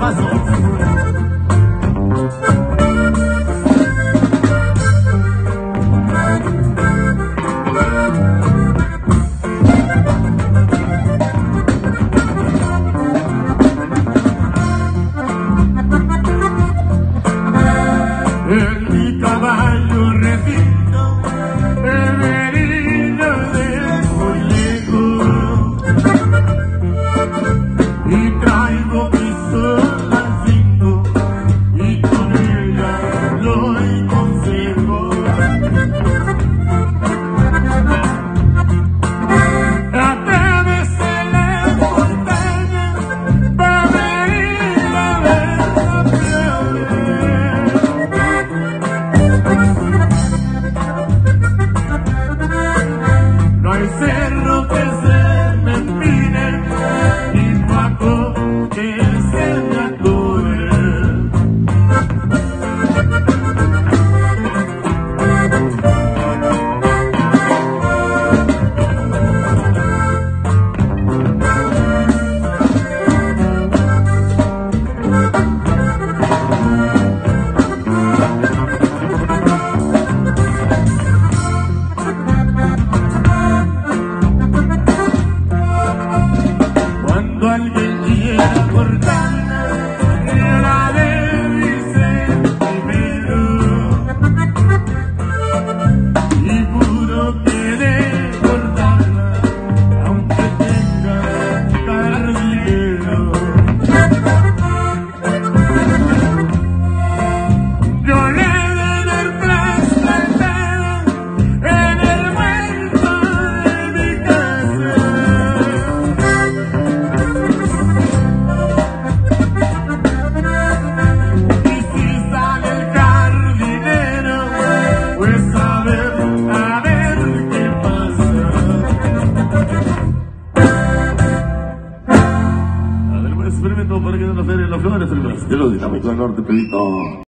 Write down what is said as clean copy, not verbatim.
pasó. En mi caballo repito, Everina de Fuego, y traigo pistola al cinto, y con ella doy consejo. Atrévese la montaña para ir a ver la playa. No hay cerro que se me empine, ni paco que se me atore. Cuando alguien quiera cortarla, la debe primero, y juro que de cortarla, aunque tenga carrilero. Yo le doy el trasplantado en el huerto de mi casa. Y si sale el jardinero, pues a ver qué pasa. A ver, un experimento para que no nos den las flores, el Brasil, de Tamaulipas Norte, pelito.